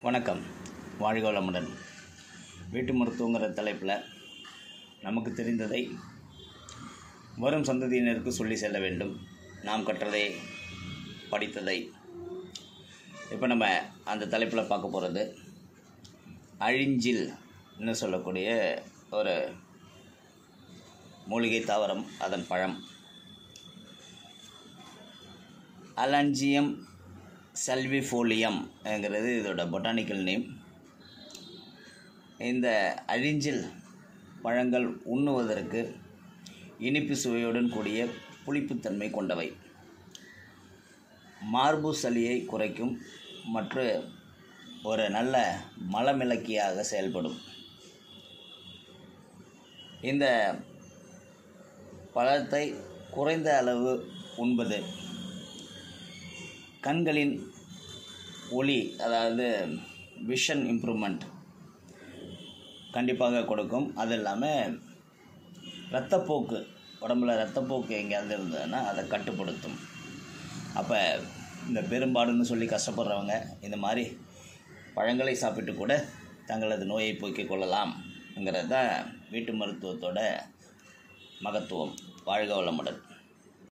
வணக்கம். வாழ்க வளமுடன். வீட்டு மருத்துவங்கிற தலைப்பில் நமக்கு தெரிந்ததை வரும் சந்ததியினருக்கு சொல்லி செல்ல வேண்டும். நாம் கற்றதை படித்ததை. இப்போ நம்ம அந்த தலைப்பில் பார்க்க போகிறது அழிஞ்சில்னு சொல்லக்கூடிய ஒரு மூலிகை தாவரம், அதன் பழம். அலாஞ்சியம் salvifolium ங்கிறது இதோட பொட்டானிக்கல் நேம். இந்த அழிஞ்சில் பழங்கள் உண்ணுவதற்கு இனிப்பு சுவையுடன் கூடிய புளிப்புத்தன்மை கொண்டவை. மார்பு சளியை குறைக்கும் மற்றும் ஒரு நல்ல மலமிளக்கியாக செயல்படும். இந்த பழத்தை குறைந்த அளவு உண்பது கண்களின் ஒளி, அதாவது விஷன் இம்ப்ரூவ்மெண்ட் கண்டிப்பாக கொடுக்கும். அது இல்லாமல் இரத்தப்போக்கு, உடம்புல இரத்தப்போக்கு எங்கேயாவது இருந்ததுன்னா அதை கட்டுப்படுத்தும். அப்போ இந்த பெரும்பாடுன்னு சொல்லி கஷ்டப்படுறவங்க இந்த மாதிரி பழங்களை சாப்பிட்டு கூட தங்களது நோயை போக்கிக் கொள்ளலாம்ங்கிறது தான் வீட்டு மருத்துவத்தோட மகத்துவம். வாழ்க வளமுடன்.